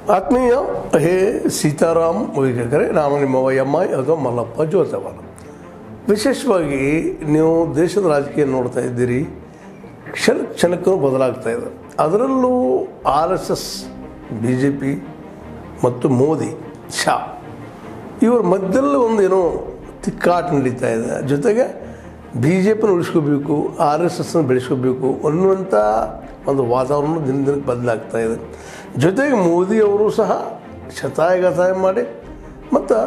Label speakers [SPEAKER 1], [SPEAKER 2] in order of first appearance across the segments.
[SPEAKER 1] ಆತ್ಮೀಯ ಹೇ ಸೀತಾರಾಮ್ ವೀಕ್ಷಕರೇ, ನಾನು ನಿಮ್ಮ ಎಂ.ಐ. ಅಥವಾ ಮಲ್ಲಪ್ಪ ಜೋತವಾಲ. ವಿಶೇಷವಾಗಿ ನೀವು ದೇಶದ ರಾಜಕೀಯ ನೋಡ್ತಾ ಇದ್ದೀರಿ, ಕ್ಷಣಕ್ಕೂ ಬದಲಾಗ್ತಾ ಇದೆ. ಅದರಲ್ಲೂ RSS, BJP ಮತ್ತು ಮೋದಿ ಶಾ ಇವರ ಮಧ್ಯದಲ್ಲಿ ಒಂದೇನೋ ತಿಕ್ಕಾಟ ನಡೀತಾ ಇದೆ. ಜೊತೆಗೆ BJPನ ಉಳಿಸ್ಕೋಬೇಕು, RSSನ ಬೆಳೆಸ್ಕೋಬೇಕು ಅನ್ನುವಂಥ ಒಂದು ವಾತಾವರಣ ದಿನ ದಿನಕ್ಕೆ ಬದಲಾಗ್ತಾ ಇದೆ. ಜೊತೆಗೆ ಮೋದಿಯವರು ಸಹ ಶತಾಯಗತಾಯ ಮಾಡಿ ಮತ್ತು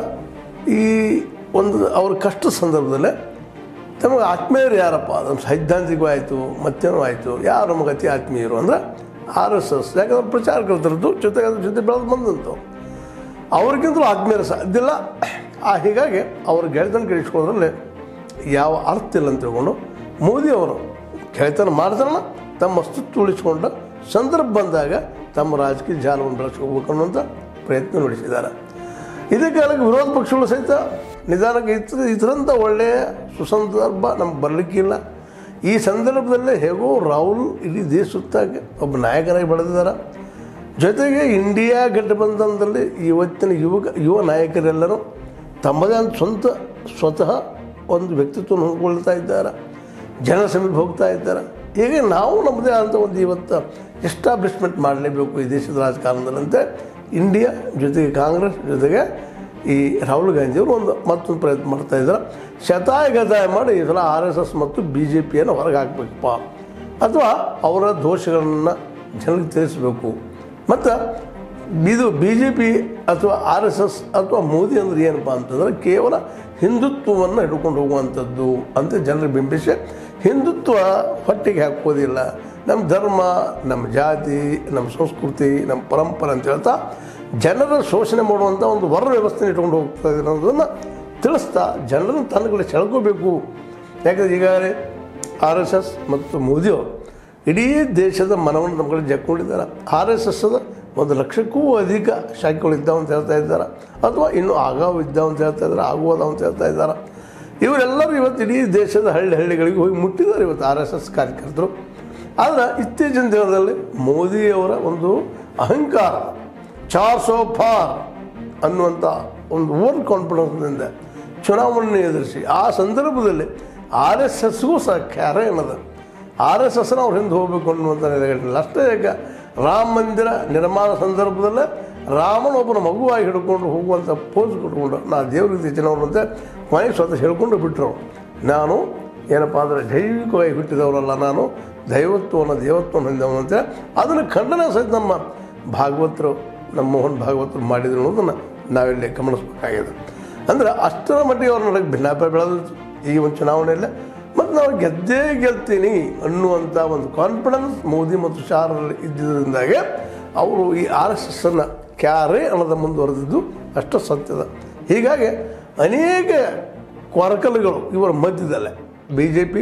[SPEAKER 1] ಈ ಒಂದು ಅವ್ರ ಕಷ್ಟ ಸಂದರ್ಭದಲ್ಲೇ ತಮಗೆ ಆತ್ಮೀಯರು ಯಾರಪ್ಪ, ನಮ್ಮ ಸೈದ್ಧಾಂತಿಕ ಆಯಿತು, ಮತ್ತೇನೋ ಆಯಿತು, ಯಾರು ನಮಗೆ ಅತಿ ಆತ್ಮೀಯರು ಅಂದರೆ RSS. ಯಾಕಂದ್ರೆ ಪ್ರಚಾರಕರ್ತರದ್ದು ಜೊತೆಗೆ ಅದ್ರ ಜೊತೆ ಬೆಳೆದು ಬಂದಂಥವು ಅವ್ರಿಗಿಂತಲೂ ಆತ್ಮೀಯರು ಸಾಧ್ಯ ಇಲ್ಲ. ಹೀಗಾಗಿ ಅವ್ರ ಗೆಳೆತನ ಕೆಡಿಸ್ಕೊಳ್ಳೋದ್ರಲ್ಲಿ ಯಾವ ಅರ್ಥ ಇಲ್ಲ ಅಂತ ತಿಳ್ಕೊಂಡು ಮೋದಿಯವರು ಗೆಳೆತನ ಮಾಡ್ತಾರಲ್ಲ, ತಮ್ಮ ಅಸ್ತಿತ್ವ ಉಳಿಸ್ಕೊಂಡ ಸಂದರ್ಭ ಬಂದಾಗ ತಮ್ಮ ರಾಜಕೀಯ ಜಾಲವನ್ನು ಬೆಳೆಸ್ಕೋಬೇಕು ಅನ್ನುವಂಥ ಪ್ರಯತ್ನ ನಡೆಸಿದ್ದಾರೆ. ಇದೇ ಕಾಲಕ್ಕೆ ವಿರೋಧ ಪಕ್ಷಗಳು ಸಹಿತ ನಿಧಾನಕ್ಕೆ ಇದರಂಥ ಒಳ್ಳೆಯ ಸುಸಂದರ್ಭ ನಮ್ಗೆ ಬರಲಿಕ್ಕಿಲ್ಲ. ಈ ಸಂದರ್ಭದಲ್ಲೇ ಹೇಗೋ ರಾಹುಲ್ ಇಡೀ ದೇಶ ಸುತ್ತಾಗಿ ಒಬ್ಬ ನಾಯಕನಾಗಿ ಬೆಳೆದಿದ್ದಾರೆ. ಜೊತೆಗೆ ಇಂಡಿಯಾ ಗಠಬಂಧನದಲ್ಲಿ ಇವತ್ತಿನ ಯುವ ನಾಯಕರೆಲ್ಲರೂ ತಮ್ಮದೇ ಅಂತ ಸ್ವತಃ ಒಂದು ವ್ಯಕ್ತಿತ್ವವನ್ನು ಹೊಂದ್ಕೊಳ್ತಾ ಇದ್ದಾರೆ, ಜನರ ಸಮೀಪ ಹೋಗ್ತಾ ಇದ್ದಾರೆ. ಹೀಗೆ ನಾವು ನಮ್ಮದೇ ಆದಂಥ ಒಂದು ಇವತ್ತು ಎಸ್ಟಾಬ್ಲಿಷ್ಮೆಂಟ್ ಮಾಡಲೇಬೇಕು ಈ ದೇಶದ ರಾಜಕಾರಣದಲ್ಲಂತೆ ಇಂಡಿಯಾ ಜೊತೆಗೆ ಕಾಂಗ್ರೆಸ್ ಜೊತೆಗೆ ಈ ರಾಹುಲ್ ಗಾಂಧಿಯವರು ಮತ್ತೊಂದು ಪ್ರಯತ್ನ ಮಾಡ್ತಾಯಿದ್ದಾರೆ. ಶತಾಯಗತಾಯ ಮಾಡಿ ಈ ಸಲ RSS ಮತ್ತು BJPಯನ್ನು ಹೊರಗೆ ಹಾಕಬೇಕಪ್ಪ, ಅಥವಾ ಅವರ ದೋಷಗಳನ್ನು ಜನರಿಗೆ ತಿಳಿಸಬೇಕು. ಮತ್ತು ಇದು BJP ಅಥವಾ RSS ಅಥವಾ ಮೋದಿ ಅಂದರೆ ಏನಪ್ಪ ಅಂತಂದರೆ ಕೇವಲ ಹಿಂದುತ್ವವನ್ನು ಹಿಡ್ಕೊಂಡು ಹೋಗುವಂಥದ್ದು ಅಂತ ಜನರಿಗೆ ಬಿಂಬಿಸಿ ಹಿಂದುತ್ವ ಹೊಟ್ಟೆಗೆ ಹಾಕೋದಿಲ್ಲ, ನಮ್ಮ ಧರ್ಮ, ನಮ್ಮ ಜಾತಿ, ನಮ್ಮ ಸಂಸ್ಕೃತಿ, ನಮ್ಮ ಪರಂಪರೆ ಅಂತ ಹೇಳ್ತಾ ಜನರ ಶೋಷಣೆ ಮಾಡುವಂಥ ಒಂದು ವರ್ಣ ವ್ಯವಸ್ಥೆ ಇಟ್ಕೊಂಡು ಹೋಗ್ತಾ ಇದೆ ಅನ್ನೋದನ್ನು ತಿಳಿಸ್ತಾ ಜನರನ್ನು ತನ್ನ ಕಡೆ ಸೆಳ್ಕೋಬೇಕು. ಯಾಕಂದರೆ ಈಗಾಗಲೇ RSS ಮತ್ತು ಮೋದಿಯವರು ಇಡೀ ದೇಶದ ಮನವನ್ನು ನಮ್ಮ ಕಡೆ ಜಕ್ಕೊಂಡಿದ್ದಾರೆ. RSSದ 1 ಲಕ್ಷಕ್ಕೂ ಅಧಿಕ ಶಾಖೆಗಳು ಇದ್ದಾವೆ ಅಂತ ಹೇಳ್ತಾ ಇದ್ದಾರೆ, ಅಥವಾ ಇನ್ನೂ ಆಗಾವು ಇದ್ದಾವೆ ಅಂತ ಹೇಳ್ತಾ ಇದ್ದಾರೆ, ಆಗುವುದಾವ ಅಂತ ಹೇಳ್ತಾ ಇದ್ದಾರೆ. ಇವರೆಲ್ಲರೂ ಇವತ್ತು ಇಡೀ ದೇಶದ ಹಳ್ಳಿಗಳಿಗೆ ಹೋಗಿ ಮುಟ್ಟಿದ್ದಾರೆ ಇವತ್ತು RSS ಕಾರ್ಯಕರ್ತರು. ಆದರೆ ಇತ್ತೀಚಿನ ದಿನದಲ್ಲಿ ಮೋದಿಯವರ ಒಂದು ಅಹಂಕಾರ 400 ಪಾರ್ ಅನ್ನುವಂಥ ಒಂದು ಓವರ್ ಕಾನ್ಫಿಡೆನ್ಸ್ನಿಂದ ಚುನಾವಣೆ ಎದುರಿಸಿ ಆ ಸಂದರ್ಭದಲ್ಲಿ RSSಗೂ ಸಹ ಕ್ಯಾರೆ ಅನ್ನೋದು RSSನ ಅವ್ರ ಹಿಂದೆ ಹೋಗಬೇಕು ಅನ್ನುವಂಥ ನೆಲೆಗಟ್ಟಿಲ್ಲ. ಅಷ್ಟೇ ಯಾಕೆ ರಾಮ ಮಂದಿರ ನಿರ್ಮಾಣ ಸಂದರ್ಭದಲ್ಲೇ ರಾಮನೊಬ್ಬನ ಮಗುವಾಗಿ ಹಿಡ್ಕೊಂಡು ಹೋಗುವಂಥ ಪೋಸ್ ಕೊಟ್ಕೊಂಡು ನಾ ದೇವ್ರಿಗೆ ಹೆಚ್ಚಿನವ್ರಂತೆ ಮನೆಗೆ ಸ್ವತಃ ಹೇಳ್ಕೊಂಡು ಬಿಟ್ಟರು. ನಾನು ಏನಪ್ಪ ಅಂದರೆ ಜೈವಿಕವಾಗಿ ಹುಟ್ಟಿದವರಲ್ಲ, ನಾನು ದೈವತ್ವವನ್ನು ದೇವತ್ವವನ್ನು ಹೊಂದವನಂತೆ ಅದನ್ನು ಖಂಡನೆ ಸಹಿತ ನಮ್ಮ ಭಾಗವತರು, ನಮ್ಮ ಮೋಹನ್ ಭಾಗವತರು ಮಾಡಿದ್ರು ಅನ್ನೋದನ್ನು ನಾವಿಲ್ಲಿ ಗಮನಿಸಬೇಕಾಗಿದೆ. ಅಂದರೆ ಅಷ್ಟರ ಮಟ್ಟಿಗೆ ಅವ್ರ ನಡಕ್ಕೆ ಭಿನ್ನಾಭಿಪ್ರಾಯ ಬೆಳೆದಿತ್ತು ಈ ಒಂದು ಚುನಾವಣೆಯಲ್ಲೇ. ಮತ್ತು ನಾವು ಗೆದ್ದೇ ಗೆಲ್ತೀನಿ ಅನ್ನುವಂಥ ಒಂದು ಕಾನ್ಫಿಡೆನ್ಸ್ ಮೋದಿ ಮತ್ತು ಶಾರಲ್ಲಿ ಇದ್ದಿದ್ದರಿಂದಾಗೆ ಅವರು ಈ RSSನ್ನು ಕ್ಯಾರೆ ಅನ್ನೋದು ಮುಂದುವರೆದಿದ್ದು ಅಷ್ಟು ಸತ್ಯದ. ಹೀಗಾಗಿ ಅನೇಕ ಕೊರಕಲುಗಳು ಇವರ ಮಧ್ಯದಲ್ಲೇ BJP,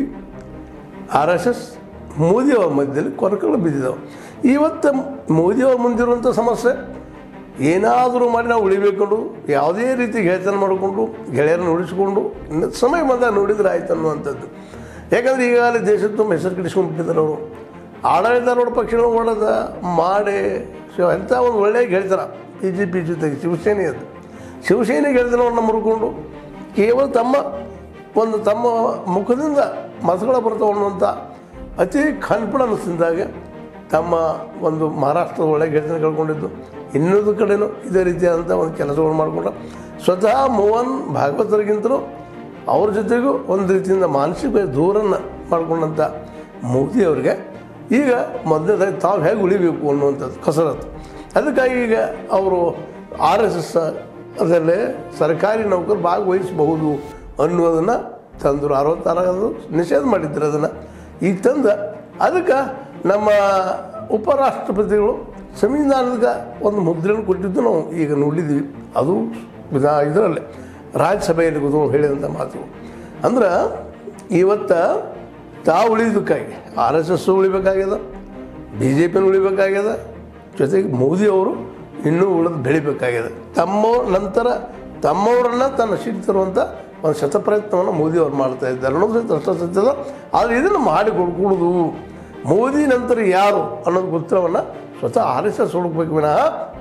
[SPEAKER 1] RSS, ಮೋದಿಯವರ ಮಧ್ಯದಲ್ಲಿ ಕೊರಕಲು ಬಿದ್ದಿದ್ದಾವೆ. ಇವತ್ತು ಮೋದಿಯವ್ರ ಮುಂದಿರುವಂಥ ಸಮಸ್ಯೆ ಏನಾದರೂ ಮಾಡಿ ನಾವು ಉಳಿಬೇಕೊಂಡು ಯಾವುದೇ ರೀತಿ ಗೆಳೆತನ ಮಾಡಿಕೊಂಡು ಗೆಳೆಯರನ್ನು ಉಳಿಸ್ಕೊಂಡು ಸಮಯ ಬಂದಾಗ ನೋಡಿದರೆ ಆಯ್ತು ಅನ್ನುವಂಥದ್ದು. ಯಾಕಂದರೆ ಈಗಾಗಲೇ ದೇಶದ ತುಂಬ ಹೆಸರು ಕೆಡಿಸ್ಕೊಂಡ್ಬಿಟ್ಟಿದ್ದಾರೆ ಅವರು. ಆಡಳಿತಾರೂಢ ಪಕ್ಷಗಳು ಮಾಡೋದ ಮಾಡಿ ಎಂಥ ಒಂದು ಒಳ್ಳೆಯ ಗೆಳೆತನ BJP ಜೊತೆಗೆ ಶಿವಸೇನೆ ಗೆಳೆತನವನ್ನು ಮುರ್ಕೊಂಡು ಕೇವಲ ತಮ್ಮ ಮುಖದಿಂದ ಮತಗಳ ಬರ್ತಾವೆ ಅನ್ನುವಂಥ ಅತಿ ಕಾನ್ಫಿಡೆನ್ಸ್ನಿಂದಾಗೆ ತಮ್ಮ ಒಂದು ಮಹಾರಾಷ್ಟ್ರದ ಒಳ್ಳೆಯ ಗೆಳೆತನ ಕಳ್ಕೊಂಡಿದ್ದು. ಇನ್ನೊಂದು ಕಡೆಯೂ ಇದೇ ರೀತಿಯಾದಂಥ ಒಂದು ಕೆಲಸಗಳು ಮಾಡಿಕೊಂಡ ಸ್ವತಃ ಮೋಹನ್ ಭಾಗವತರಿಗಿಂತಲೂ ಅವ್ರ ಜೊತೆಗೂ ಒಂದು ರೀತಿಯಿಂದ ಮಾನಸಿಕ ದೂರನ್ನು ಮಾಡಿಕೊಂಡಂಥ ಮೋದಿಯವರಿಗೆ ಈಗ ಮೊದಲನೇದಾಗಿ ತಾವು ಹೇಗೆ ಉಳಿಬೇಕು ಅನ್ನುವಂಥದ್ದು ಕಸರತ್ತು. ಅದಕ್ಕಾಗಿ ಈಗ ಅವರು RSS ಅದರಲ್ಲೇ ಸರ್ಕಾರಿ ನೌಕರು ಭಾಗವಹಿಸಬಹುದು ಅನ್ನೋದನ್ನು ತಂದರು. 66 ನಿಷೇಧ ಮಾಡಿದ್ರು ಅದನ್ನು. ಈಗ ತಂದು ಅದಕ್ಕೆ ನಮ್ಮ ಉಪರಾಷ್ಟ್ರಪತಿಗಳು ಸಂವಿಧಾನದ ಒಂದು ಮುದ್ರೆಯನ್ನು ಕೊಟ್ಟಿದ್ದು ನಾವು ಈಗ ನೋಡಿದ್ದೀವಿ. ಅದು ಇದರಲ್ಲೇ ರಾಜ್ಯಸಭೆಯಲ್ಲಿ ಕೂತ್ಕೊಂಡು ಹೇಳಿದಂಥ ಮಾತು. ಅಂದ್ರೆ ಇವತ್ತು ತಾವು ಉಳಿಯೋದಕ್ಕಾಗಿ RSS ಉಳಿಬೇಕಾಗ್ಯದ, BJPನ ಉಳಿಬೇಕಾಗ್ಯದ, ಜೊತೆಗೆ ಮೋದಿಯವರು ಇನ್ನೂ ಉಳಿದು ಬೆಳಿಬೇಕಾಗಿದೆ. ನಂತರ ತಮ್ಮವರನ್ನು ತನ್ನ ಸೀಟ್ ತರುವಂಥ ಒಂದು ಶತಪ್ರಯತ್ನವನ್ನು ಮೋದಿಯವರು ಮಾಡ್ತಾ ಇದ್ದಾರೆ ಅನ್ನೋದು ಅಷ್ಟ ಸತ್ಯದ. ಆದರೆ ಇದನ್ನು ಮಾಡಿಕೊಡ್ಕೂಡುದು ಮೋದಿ ನಂತರ ಯಾರು ಅನ್ನೋದು ಉತ್ತರವನ್ನು ಸ್ವತಃ RSS ಹುಡುಕಬೇಕು ವಿನಃ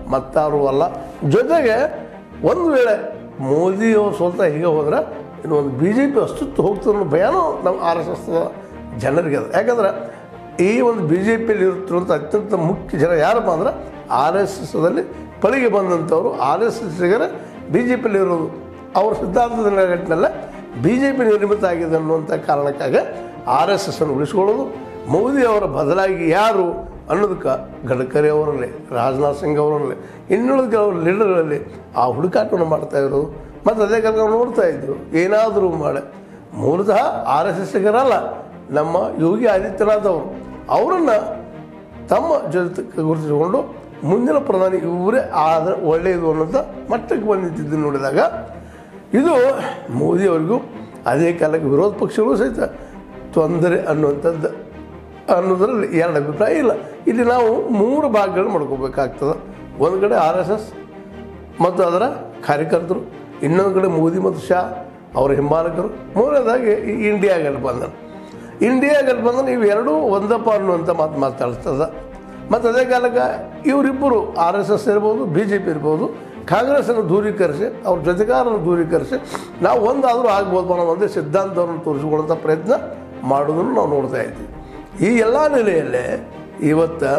[SPEAKER 1] ಮತ್ತಾರು ಅಲ್ಲ. ಜೊತೆಗೆ ಒಂದು ವೇಳೆ ಮೋದಿಯವರು ಸ್ವಲ್ಪ ಹೀಗೆ ಹೋದ್ರೆ ಇನ್ನು ಒಂದು ಬಿ ಜೆ ಪಿ ಅಸ್ತಿತ್ವ ಹೋಗ್ತದೆ ಅನ್ನೋ ಭಯನೂ ನಮ್ಮ ಆರ್ ಎಸ್ ಎಸ್ ಜನರಿಗೆ ಅದ. ಯಾಕಂದ್ರೆ ಈ ಒಂದು ಬಿ ಜೆ ಪಿಯಲ್ಲಿ ಇರುತ್ತಿರುವಂಥ ಅತ್ಯಂತ ಮುಖ್ಯ ಜನ ಯಾರಪ್ಪ ಅಂದ್ರೆ ಆರ್ ಎಸ್ ಎಸ್ದಲ್ಲಿ ಪಳಿಗೆ ಬಂದಂಥವ್ರು. ಆರ್ ಎಸ್ ಎಸ್ಸಿಗರೇ ಬಿ ಜೆ ಪಿಯಲ್ಲಿ ಇರೋದು. ಅವ್ರ ಸಿದ್ಧಾಂತದ ನೆಲೆಗಟ್ಟಿನಲ್ಲೇ ಬಿ ಜೆ ಪಿ ನಿರ್ಮಿತ ಆಗಿದೆ ಅನ್ನುವಂಥ ಕಾರಣಕ್ಕಾಗಿ ಆರ್ ಎಸ್ ಎಸ್ಸನ್ನು ಉಳಿಸ್ಕೊಳ್ಳೋದು. ಮೋದಿಯವರ ಬದಲಾಗಿ ಯಾರು ಅನ್ನೋದಕ್ಕೆ ಗಡ್ಕರಿ ಅವರಲ್ಲಿ, ರಾಜನಾಥ್ ಸಿಂಗ್ ಅವರಲ್ಲಿ, ಇನ್ನುಳಿದ ಕೆಲವರು ಲೀಡರಲ್ಲಿ ಆ ಹುಡುಕಾಟವನ್ನು ಮಾಡ್ತಾ ಇರೋದು. ಮತ್ತು ಅದೇ ಕಾಲ ನಾವು ನೋಡ್ತಾ ಇದ್ದರು ಏನಾದರೂ ಮಾಡಿ ಮೂಲತಃ ಆರ್ ಎಸ್ ಎಸ್ಸಿಗರಲ್ಲ, ನಮ್ಮ ಯೋಗಿ ಆದಿತ್ಯನಾಥ್ ಅವರು ಅವರನ್ನು ತಮ್ಮ ಜೊತೆ ಗುರುತಿಸಿಕೊಂಡು ಮುಂದಿನ ಪ್ರಧಾನಿ ಇವರೇ ಆದರೆ ಒಳ್ಳೆಯದು ಅನ್ನೋಂಥ ಮಟ್ಟಕ್ಕೆ ಬಂದಿದ್ದು ನೋಡಿದಾಗ ಇದು ಮೋದಿಯವರಿಗೂ ಅದೇ ಕಾಲಕ್ಕೆ ವಿರೋಧ ಪಕ್ಷಗಳು ಸಹಿತ ತೊಂದರೆ ಅನ್ನೋದರಲ್ಲಿ ಎರಡು ಅಭಿಪ್ರಾಯ ಇಲ್ಲ. ಇಲ್ಲಿ ನಾವು 3 ಭಾಗಗಳು ಮಾಡ್ಕೋಬೇಕಾಗ್ತದೆ. ಒಂದು ಕಡೆ ಆರ್ ಎಸ್ ಎಸ್ ಮತ್ತು ಅದರ ಕಾರ್ಯಕರ್ತರು, ಇನ್ನೊಂದು ಕಡೆ ಮೋದಿ ಮತ್ತು ಶಾ ಅವರ ಹಿಂಬಾಲಕರು, ಮೂರನೇದಾಗಿ ಇಂಡಿಯಾ ಗಠಬಂಧನ್. ಇಂಡಿಯಾ ಗಠಬಂಧನ್ ಇವೆರಡೂ ಒಂದಪ್ಪ ಅನ್ನುವಂಥ ಮಾತಾಡ್ತದೆ. ಮತ್ತು ಅದೇ ಕಾಲಕ್ಕೆ ಇವರಿಬ್ಬರು ಆರ್ ಎಸ್ ಎಸ್ ಇರ್ಬೋದು, ಬಿ ಜೆ ಪಿ ಇರ್ಬೋದು, ಕಾಂಗ್ರೆಸ್ಸನ್ನು ದೂರೀಕರಿಸಿ ಅವ್ರ ಜೊತೆಗಾರನ್ನು ದೂರೀಕರಿಸಿ ನಾವು ಒಂದಾದರೂ ಆಗ್ಬೋದು ಅನ್ನೋ ಒಂದೇ ಸಿದ್ಧಾಂತವನ್ನು ತೋರಿಸಿಕೊಳ್ಳುವಂಥ ಪ್ರಯತ್ನ ಮಾಡೋದನ್ನು ನಾವು ನೋಡ್ತಾ ಇದ್ದೀವಿ. ಈ ಎಲ್ಲ ನೆಲೆಯಲ್ಲೇ ಇವತ್ತು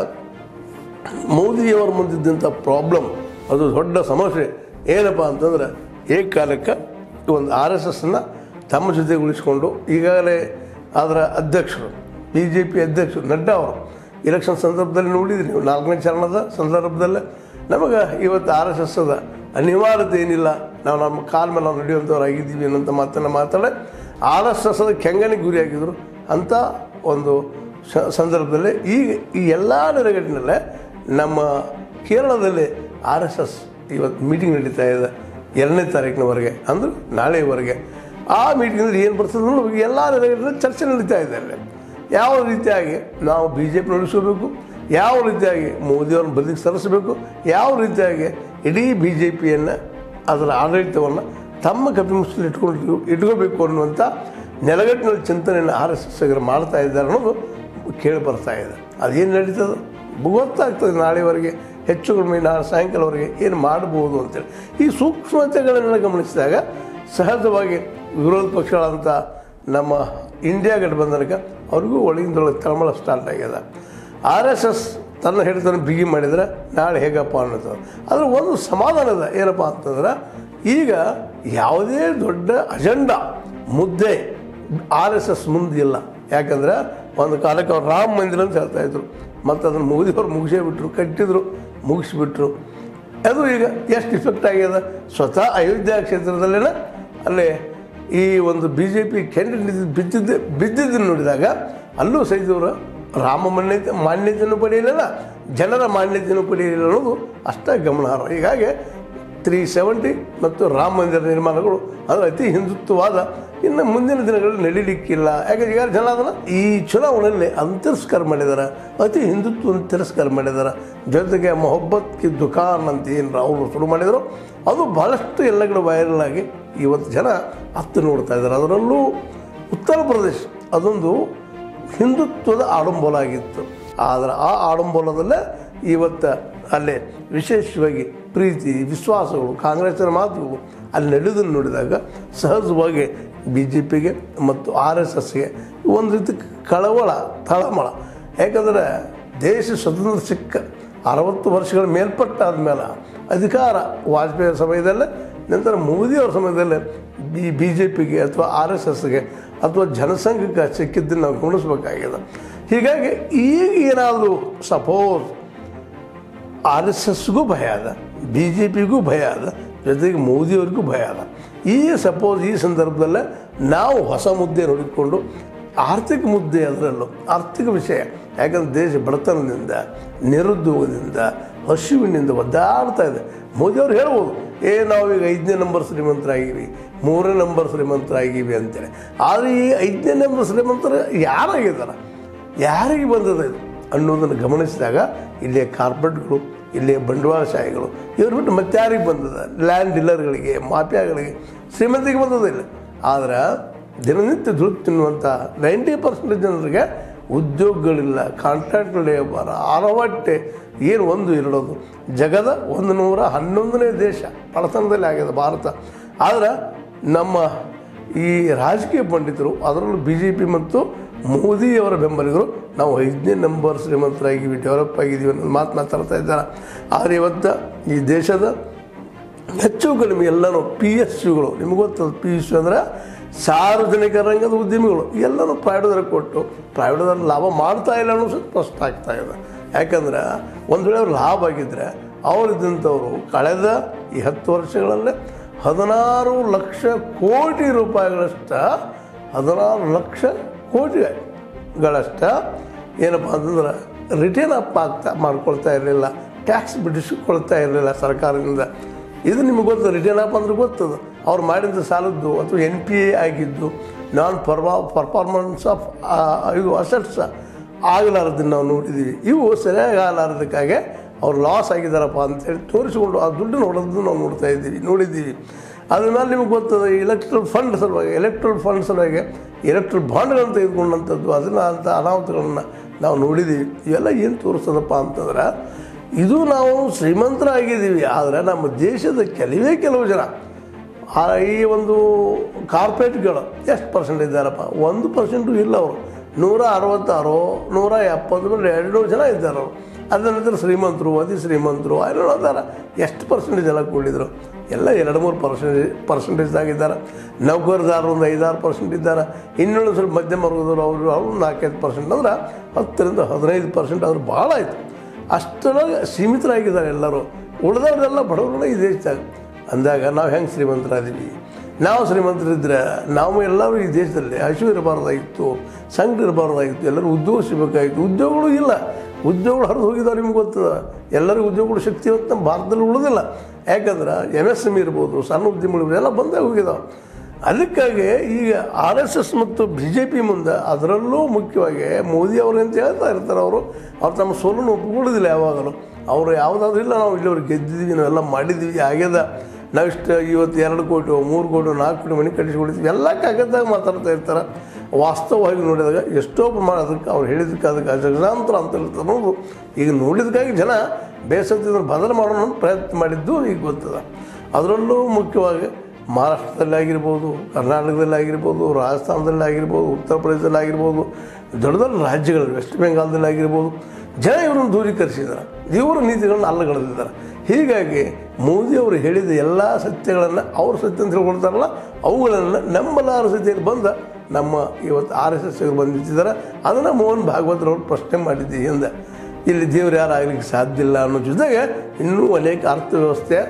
[SPEAKER 1] ಮೋದಿಯವರ ಮುಂದಿದ್ದಂಥ ಪ್ರಾಬ್ಲಮ್, ಅದು ದೊಡ್ಡ ಸಮಸ್ಯೆ ಏನಪ್ಪ ಅಂತಂದ್ರೆ ಏಕಕಾಲಕ್ಕೆ ಒಂದು ಆರ್ ಎಸ್ ಎಸ್ಸನ್ನು ತಮ್ಮ ಜೊತೆಗೆ ಉಳಿಸ್ಕೊಂಡು ಈಗಾಗಲೇ ಅದರ ಅಧ್ಯಕ್ಷರು, ಬಿ ಜೆ ಪಿ ಅಧ್ಯಕ್ಷರು ನಡ್ಡಾ ಅವರು ಇಲೆಕ್ಷನ್ ಸಂದರ್ಭದಲ್ಲಿ ನೋಡಿದ್ರಿ ನೀವು, 4ನೇ ಚರಣದ ಸಂದರ್ಭದಲ್ಲೇ ನಮಗೆ ಇವತ್ತು ಆರ್ ಎಸ್ ಎಸ್ ಅದ ಅನಿವಾರ್ಯತೆ ಏನಿಲ್ಲ, ನಾವು ನಮ್ಮ ಕಾಲ ಮೇಲೆ ನಾವು ನಡೆಯುವಂಥವ್ರು ಆಗಿದ್ದೀವಿ ಅನ್ನೋಂಥ ಮಾತನ್ನು ಮಾತಾಡಿ ಆರ್ ಎಸ್ ಎಸ್ ಅದ ಕೆಂಗನಿಗೆ ಗುರಿಯಾಗಿದ್ದರು. ಅಂಥ ಒಂದು ಸಂದರ್ಭದಲ್ಲಿ ಈಗ ಈ ಎಲ್ಲ ನೆಲೆಗಟ್ಟಿನಲ್ಲೇ ನಮ್ಮ ಕೇರಳದಲ್ಲಿ ಆರ್ ಎಸ್ ಎಸ್ ಇವತ್ತು ಮೀಟಿಂಗ್ ನಡೀತಾ ಇದೆ 2ನೇ ತಾರೀಕಿನವರೆಗೆ, ಅಂದ್ರೆ ನಾಳೆಯವರೆಗೆ. ಆ ಮೀಟಿಂಗ್ನಲ್ಲಿ ಏನು ಬರ್ತದೆ ನೋಡಿ, ಎಲ್ಲ ನೆಲೆಗಟ್ಟಿನಲ್ಲಿ ಚರ್ಚೆ ನಡೀತಾ ಇದೆ. ಅಲ್ಲಿ ಯಾವ ರೀತಿಯಾಗಿ ನಾವು ಬಿ ಜೆ ಪಿ ನಡೆಸಬೇಕು, ಯಾವ ರೀತಿಯಾಗಿ ಮೋದಿಯವ್ರನ್ನ ಬದಿಗೆ ಸರಿಸಬೇಕು, ಯಾವ ರೀತಿಯಾಗಿ ಇಡೀ ಬಿ ಜೆ ಪಿಯನ್ನು ಅದರ ಆಡಳಿತವನ್ನು ತಮ್ಮ ಕಪಿಮುಷ್ಟಿಯಲ್ಲಿ ಇಟ್ಕೋಬೇಕು ಅನ್ನುವಂಥ ನೆಲಗಟ್ಟಿನಲ್ಲಿ ಚಿಂತನೆಯನ್ನು ಆರ್ ಎಸ್ ಎಸ್ಸಿಗರು ಮಾಡ್ತಾ ಇದ್ದಾರೆ ಅನ್ನೋದು ಕೇಳಿ ಬರ್ತಾ ಇದೆ. ಅದೇನು ನಡೀತದೆ ಗೊತ್ತಾಗ್ತದೆ ನಾಳೆವರೆಗೆ, ಹೆಚ್ಚು ಕಡಿಮೆ ನಾಳೆ ಸಾಯಂಕಾಲವರೆಗೆ ಏನು ಮಾಡ್ಬೋದು ಅಂತೇಳಿ. ಈ ಸೂಕ್ಷ್ಮತೆಗಳನ್ನೆಲ್ಲ ಗಮನಿಸಿದಾಗ ಸಹಜವಾಗಿ ವಿರೋಧ ಪಕ್ಷಗಳಂಥ ನಮ್ಮ ಇಂಡಿಯಾ ಗಠಬಂಧನಕ್ಕೆ ಅವ್ರಿಗೂ ಒಳಗಿಂದೊಳಗೆ ತಳಮಳ ಸ್ಟಾರ್ಟ್ ಆಗ್ಯದ. ಆರ್ ಎಸ್ ಎಸ್ ತನ್ನ ಹಿಡಿತನ ಬಿಗಿ ಮಾಡಿದರೆ ನಾಳೆ ಹೇಗಪ್ಪ ಅನ್ನೋದು. ಅದ್ರ ಒಂದು ಸಮಾಧಾನದ ಏನಪ್ಪ ಅಂತಂದ್ರೆ ಈಗ ಯಾವುದೇ ದೊಡ್ಡ ಅಜೆಂಡಾ ಮುದ್ದೆ ಆರ್ ಎಸ್ ಎಸ್ ಮುಂದಿಲ್ಲ. ಯಾಕಂದ್ರೆ ಒಂದು ಕಾಲಕ್ಕೆ ಅವ್ರು ರಾಮ ಮಂದಿರ ಅಂತ ಹೇಳ್ತಾಯಿದ್ರು, ಮತ್ತು ಅದನ್ನು ಮೋದಿಯವರು ಮುಗಿಸೇ ಬಿಟ್ಟರು, ಕಟ್ಟಿದ್ರು, ಮುಗಿಸ್ಬಿಟ್ರು. ಅದು ಈಗ ಎಷ್ಟು ಇಫೆಕ್ಟ್ ಆಗ್ಯದ. ಸ್ವತಃ ಅಯೋಧ್ಯ ಕ್ಷೇತ್ರದಲ್ಲೇನ ಅಲ್ಲೇ ಈ ಒಂದು ಬಿ ಜೆ ಪಿ ಕ್ಯಾಂಡಿಡೇಟ್ ಬಿದ್ದಿದ್ದನ್ನು ನೋಡಿದಾಗ ಅಲ್ಲೂ ಸಹಿತವರು ರಾಮ ಮಾನ್ಯತೆಯನ್ನು ಪಡೆಯಲಿಲ್ಲ, ಜನರ ಮಾನ್ಯತೆಯನ್ನು ಪಡೆಯಲಿಲ್ಲ ಅನ್ನೋದು ಅಷ್ಟೇ ಗಮನಾರ್ಹ. ಹೀಗಾಗಿ 370 ಮತ್ತು ರಾಮ ಮಂದಿರ ನಿರ್ಮಾಣಗಳು ಅದು ಅತಿ ಹಿಂದುತ್ವವಾದ ಇನ್ನು ಮುಂದಿನ ದಿನಗಳಲ್ಲಿ ನಡೀಲಿಕ್ಕಿಲ್ಲ. ಯಾಕಂದ್ರೆ ಈಗ ಜನ ಅದನ್ನು ಈ ಚುನಾವಣೆಯಲ್ಲಿ ತಿರಸ್ಕಾರ ಮಾಡಿದ್ದಾರೆ, ಅತಿ ಹಿಂದುತ್ವವನ್ನು ತಿರಸ್ಕಾರ ಮಾಡಿದ್ದಾರೆ. ಜೊತೆಗೆ ಮೊಹಬ್ಬತ್ ಕಿ ದುಕಾನ್ ಅಂತ ಏನು ಅವರು ಶುರು ಮಾಡಿದರು, ಅದು ಭಾಳಷ್ಟು ಎಲ್ಲ ಕಡೆ ವೈರಲ್ ಆಗಿ ಇವತ್ತು ಜನ ಹತ್ತು ನೋಡ್ತಾ ಇದ್ದಾರೆ. ಅದರಲ್ಲೂ ಉತ್ತರ ಪ್ರದೇಶ ಅದೊಂದು ಹಿಂದುತ್ವದ ಆಡಂಬೋಲ ಆಗಿತ್ತು. ಆದರೆ ಆ ಆಡಂಬೋಲದಲ್ಲೇ ಇವತ್ತು ಅಲ್ಲೇ ವಿಶೇಷವಾಗಿ ಪ್ರೀತಿ ವಿಶ್ವಾಸಗಳು ಕಾಂಗ್ರೆಸ್ಸಿನ ಮಾತುಗಳು ಅಲ್ಲಿ ನಡೆಯೋದನ್ನು ನೋಡಿದಾಗ ಸಹಜವಾಗಿ ಬಿ ಜೆ ಪಿಗೆ ಮತ್ತು ಆರ್ ಎಸ್ ಎಸ್ಗೆ ಒಂದು ರೀತಿ ಕಳವಳ ತಳಮಳ. ಯಾಕಂದರೆ ದೇಶ ಸ್ವತಂತ್ರ ಸಿಕ್ಕ 60 ವರ್ಷಗಳ ಮೇಲ್ಪಟ್ಟಾದ ಮೇಲೆ ಅಧಿಕಾರ ವಾಜಪೇಯಿ ಸಮಯದಲ್ಲೇ, ನಂತರ ಮೋದಿಯವರ ಸಮಯದಲ್ಲೇ ಬಿ ಜೆ ಪಿಗೆ ಅಥವಾ ಆರ್ ಎಸ್ ಎಸ್ಗೆ ಅಥವಾ ಜನಸಂಘಕ್ಕೆ ಸಿಕ್ಕಿದ್ದನ್ನು ನಾವು ಗಮನಿಸಬೇಕಾಗಿದೆ. ಹೀಗಾಗಿ ಈಗ ಏನಾದರೂ ಸಪೋಸ್ ಆರ್ ಎಸ್ ಎಸ್ಗೂ ಭಯ ಅದ, ಬಿ ಜೆ ಪಿಗೂ ಭಯ ಅದ, ಜೊತೆಗೆ ಮೋದಿಯವ್ರಿಗೂ ಭಯ ಅದ. ಈ ಸಪೋಸ್ ಈ ಸಂದರ್ಭದಲ್ಲೇ ನಾವು ಹೊಸ ಮುದ್ದೆ ನೋಡಿಕೊಂಡು ಆರ್ಥಿಕ ಮುದ್ದೆ, ಅದರಲ್ಲೂ ಆರ್ಥಿಕ ವಿಷಯ, ಯಾಕಂದ್ರೆ ದೇಶ ಬಡತನದಿಂದ ನಿರುದ್ಯೋಗದಿಂದ ಹಸಿವಿನಿಂದ ಒದ್ದಾಡ್ತಾ ಇದೆ. ಮೋದಿಯವ್ರು ಹೇಳ್ಬೋದು ನಾವೀಗ 5ನೇ ನಂಬರ್ ಶ್ರೀಮಂತರಾಗೀವಿ, 3ನೇ ನಂಬರ್ ಶ್ರೀಮಂತರಾಗೀವಿ ಅಂತೇಳಿ. ಆದರೆ ಈ 5ನೇ ನಂಬರ್ ಶ್ರೀಮಂತರು ಯಾರಾಗಿದ್ದಾರೆ, ಯಾರಿಗೆ ಬಂದದ ಇದು ಅನ್ನೋದನ್ನು ಗಮನಿಸಿದಾಗ ಇಲ್ಲಿಯ ಕಾರ್ಪೊರೇಟ್ಗಳು, ಇಲ್ಲಿಯ ಬಂಡವಾಳಶಾಹಿಗಳು ಇವ್ರು ಬಿಟ್ಟು ಮತ್ತೆ ಯಾರಿಗೆ ಬಂದದ? ಲ್ಯಾಂಡ್ ಡೀಲರ್ಗಳಿಗೆ, ಮಾಫಿಯಾಗಳಿಗೆ ಶ್ರೀಮಂತಿಗೆ ಬಂದದಿಲ್ಲ. ಆದರೆ ದಿನನಿತ್ಯ ದುಡ್ಡು ತಿನ್ನುವಂಥ 90% ಜನರಿಗೆ ಉದ್ಯೋಗಗಳಿಲ್ಲ, ಕಾಂಟ್ರಾಕ್ಟ್ ಲೇಬರ್, ಆರವಟ್ಟೆ ಏನು ಒಂದು ಇರೋದು. ಜಗದ 111ನೇ ದೇಶ ಬಡತನದಲ್ಲಿ ಆಗಿದೆ ಭಾರತ. ಆದರೆ ನಮ್ಮ ಈ ರಾಜಕೀಯ ಪಂಡಿತರು, ಅದರಲ್ಲೂ BJP ಮತ್ತು ಮೋದಿಯವರ ಬೆಂಬಲಿಗರು ನಾವು 5ನೇ ನಂಬರ್ ಶ್ರೀಮಂತರಾಗಿವಿ, ಡೆವಲಪ್ ಆಗಿದ್ದೀವಿ ಅನ್ನೋದು ಮಾತು ಮಾತಾಡ್ತಾ ಇದ್ದಾರೆ. ಆದರೆ ಇವತ್ತು ಈ ದೇಶದ ಹೆಚ್ಚು ಕಡಿಮೆ ಎಲ್ಲನೂ PSUಗಳು, ನಿಮಗೆ ಗೊತ್ತದ PSU ಅಂದರೆ ಸಾರ್ವಜನಿಕ ರಂಗದ ಉದ್ಯಮಿಗಳು, ಎಲ್ಲನೂ ಪ್ರೈವೇಟ್ದವ್ರಿಗೆ ಕೊಟ್ಟು ಪ್ರೈವೇಟ್ದವ್ರು ಲಾಭ ಮಾಡ್ತಾ ಇಲ್ಲ ಅನ್ನೋದು ಸ್ಪಷ್ಟ ಆಗ್ತಾ ಇದೆ. ಯಾಕಂದ್ರೆ ಒಂದು ವೇಳೆ ಅವ್ರು ಲಾಭ ಆಗಿದ್ದರೆ ಅವರಿದ್ದಂಥವರು ಕಳೆದ ಈ 10 ವರ್ಷಗಳಲ್ಲೇ 16 ಲಕ್ಷ ಕೋಟಿ ರೂಪಾಯಿಗಳಷ್ಟ 16 ಲಕ್ಷ ಕೋಟಿಗಳಷ್ಟ ಏನಪ್ಪ ಅಂತಂದ್ರೆ ರಿಟರ್ನ್ ಅಪ್ ಮಾಡ್ಕೊಳ್ತಾ ಇರಲಿಲ್ಲ, ಟ್ಯಾಕ್ಸ್ ಬಿಡಿಸ್ಕೊಳ್ತಾ ಇರಲಿಲ್ಲ ಸರ್ಕಾರದಿಂದ. ಇದು ನಿಮಗೆ ಗೊತ್ತು, ರಿಟರ್ನ್ ಅಪ್ ಅಂದ್ರೆ ಗೊತ್ತದು. ಅವ್ರು ಮಾಡಿದ ಸಾಲದ್ದು ಅಥವಾ NPA ಆಗಿದ್ದು, ನಾನ್ ಪರ್ಫಾರ್ಮೆನ್ಸ್ ಆಫ್ ಇದು ಅಸೆಟ್ಸ್ ಆಗಲಾರದನ್ನು ನಾವು ನೋಡಿದ್ದೀವಿ. ಇವು ಸರಿಯಾಗಿ ಆಗಲಾರದಕ್ಕಾಗಿ ಅವ್ರು ಲಾಸ್ ಆಗಿದ್ದಾರಪ್ಪ ಅಂತೇಳಿ ತೋರಿಸಿಕೊಂಡು ಆ ದುಡ್ಡನ್ನು ಹೊಡೆದು ನಾವು ನೋಡಿದ್ದೀವಿ. ಅದ್ರ ಮೇಲೆ ನಿಮಗೆ ಗೊತ್ತದ ಎಲೆಕ್ಟ್ರಲ್ ಫಂಡ್ ಸಲುವಾಗಿ ಎಲೆಕ್ಟ್ರಲ್ ಬಾಂಡ್ಗಳನ್ನು ತೆಗೆದುಕೊಂಡಂಥದ್ದು, ಅದನ್ನು ಅಂಥ ಅನಾಹುತಗಳನ್ನು ನಾವು ನೋಡಿದ್ದೀವಿ. ಇವೆಲ್ಲ ಏನು ತೋರಿಸ್ತದಪ್ಪ ಅಂತಂದ್ರೆ ಇದು ನಾವು ಶ್ರೀಮಂತರಾಗಿದ್ದೀವಿ. ಆದರೆ ನಮ್ಮ ದೇಶದ ಕೆಲವು ಜನ ಈ ಒಂದು ಕಾರ್ಪೊರೇಟ್ಗಳು ಎಷ್ಟು ಪರ್ಸೆಂಟ್ ಇದ್ದಾರಪ್ಪ? 1% ಇಲ್ಲ. ಅವರು 166 170 200 ಜನ ಇದ್ದಾರೆ. ಅವರು ಅದರ ನಂತರ ಶ್ರೀಮಂತರು, ಅತಿ ಶ್ರೀಮಂತರು ಅಲ್ಲ ಅದಾರ. ಎಷ್ಟು ಪರ್ಸೆಂಟೇಜ್ ಎಲ್ಲ ಕೂಡಿದ್ರು? ಎಲ್ಲ 2-3% ಆಗಿದ್ದಾರೆ. ನೌಕರದಾರರು ಒಂದು 5-6% ಇದ್ದಾರೆ. ಇನ್ನೊಂದು ಸ್ವಲ್ಪ ಮಧ್ಯಮ ವರ್ಗದವರು ಅವರು 4-5% ಅಂದ್ರೆ 10ರಿಂದ 15% ಆದರೂ ಭಾಳ ಆಯಿತು. ಅಷ್ಟರೊಳಗೆ ಸೀಮಿತರಾಗಿದ್ದಾರೆ ಎಲ್ಲರೂ. ಉಳಿದವರೆಲ್ಲ ಬಡವರನ್ನ ಈ ದೇಶದಾಗ ಅಂದಾಗ ನಾವು ಹೆಂಗೆ ಶ್ರೀಮಂತರಾದೀವಿ? ನಾವು ಶ್ರೀಮಂತರಿದ್ದರೆ ನಾವು ಎಲ್ಲರೂ ಈ ದೇಶದಲ್ಲಿ ಹಸಿವು ಇರಬಾರ್ದಾಗಿತ್ತು, ಸಂಕಟ ಇರಬಾರ್ದಾಗಿತ್ತು, ಎಲ್ಲರೂ ಉದ್ಯೋಗ ಸಿಗಬೇಕಾಗಿತ್ತು. ಉದ್ಯೋಗಗಳು ಇಲ್ಲ, ಉದ್ಯೋಗಗಳು ಹರಿದು ಹೋಗಿದ್ದಾವೆ. ನಿಮ್ಗೆ ಗೊತ್ತದ, ಎಲ್ಲರಿಗೂ ಉದ್ಯೋಗಗಳು ಶಕ್ತಿವತ್ತು ನಮ್ಮ ಭಾರತದಲ್ಲಿ ಉಳಿದಿಲ್ಲ. ಯಾಕಂದ್ರೆ MSME ಇರ್ಬೋದು, ಸಣ್ಣ ಉದ್ಯಮಗಳು ಎಲ್ಲ ಬಂದೇ ಹೋಗಿದ್ದಾವೆ. ಅದಕ್ಕಾಗಿ ಈಗ RSS ಮತ್ತು BJP ಮುಂದೆ, ಅದರಲ್ಲೂ ಮುಖ್ಯವಾಗಿ ಮೋದಿ ಅವರು ಅಂತ ಹೇಳ್ತಾ ಇರ್ತಾರೆ. ಅವ್ರು ತಮ್ಮ ಸೋಲನ್ನು ಒಪ್ಪಿಕೊಳ್ಳೋದಿಲ್ಲ ಯಾವಾಗಲೂ. ಅವರು ಯಾವುದಾದ್ರೂ ಇಲ್ಲ ನಾವು ಇಲ್ಲಿವರೆಗೆ ಗೆದ್ದಿದ್ದೀವಿ, ನಾವೆಲ್ಲ ಮಾಡಿದ್ದೀವಿ, ಆಗ್ಯದ, ನಾವಿಷ್ಟು ಇವತ್ತು 2 ಕೋಟಿ 3 ಕೋಟಿ 4 ಕೋಟಿ ಮನೆ ಕಟ್ಟಿಸ್ಕೊಳ್ತೀವಿ ಎಲ್ಲ ಕಾಗದಾಗ ಮಾತಾಡ್ತಾ ಇರ್ತಾರೆ. ವಾಸ್ತವವಾಗಿ ನೋಡಿದಾಗ ಎಷ್ಟೋ ಪ್ರಮಾಣ ಅದಕ್ಕೆ ಅವ್ರು ಹೇಳಿದ್ದಕ್ಕೆ ಅದಕ್ಕೆ ಅಜಗಜಾಂತರ ಅಂತ ಇರ್ತದೆ ಅನ್ನೋದು ಈಗ ನೋಡಿದಕ್ಕಾಗಿ ಜನ ಬೇಸತ್ತಿದ್ದನ್ನು ಬದಲು ಮಾಡೋಣ ಅಂತ ಪ್ರಯತ್ನ ಮಾಡಿದ್ದು ಈಗ ಗೊತ್ತದ. ಅದರಲ್ಲೂ ಮುಖ್ಯವಾಗಿ ಮಹಾರಾಷ್ಟ್ರದಲ್ಲಿ ಆಗಿರ್ಬೋದು, ಕರ್ನಾಟಕದಲ್ಲಿ ಆಗಿರ್ಬೋದು, ರಾಜಸ್ಥಾನದಲ್ಲಿ ಆಗಿರ್ಬೋದು, ಉತ್ತರ ಪ್ರದೇಶದಲ್ಲಿ ಆಗಿರ್ಬೋದು, ದೊಡ್ಡ ದೊಡ್ಡ ರಾಜ್ಯಗಳಲ್ಲಿ ವೆಸ್ಟ್ ಬೆಂಗಾಲ್ದಲ್ಲಿ ಆಗಿರ್ಬೋದು, ಜನ ಇವರನ್ನು ದೂರೀಕರಿಸಿದ್ದಾರೆ, ಇವರ ನೀತಿಗಳನ್ನು ಅಲ್ಲಗಳೆದಿದ್ದಾರೆ. ಹೀಗಾಗಿ ಮೋದಿಯವರು ಹೇಳಿದ ಎಲ್ಲ ಸತ್ಯಗಳನ್ನು ಅವ್ರ ಸತ್ಯ ಅಂತ ಹೇಳ್ಕೊಳ್ತಾರಲ್ಲ, ಅವುಗಳನ್ನು ನಂಬಲಾರ ಸತ್ಯದಲ್ಲಿ ಬಂದ ನಮ್ಮ ಇವತ್ತು RSS ಬಂದು ನಿಂತಿದ್ದಾರೆ. ಅದನ್ನು ಮೋಹನ್ ಭಾಗವತರವ್ರು ಪ್ರಶ್ನೆ ಮಾಡಿದ್ದೀವಿ ಎಂದ ಇಲ್ಲಿ ದೇವರು ಯಾರು ಆಗಲಿಕ್ಕೆ ಸಾಧ್ಯ ಇಲ್ಲ ಅನ್ನೋ ಜೊತೆಗೆ ಇನ್ನೂ ಅನೇಕ ಅರ್ಥವ್ಯವಸ್ಥೆಯ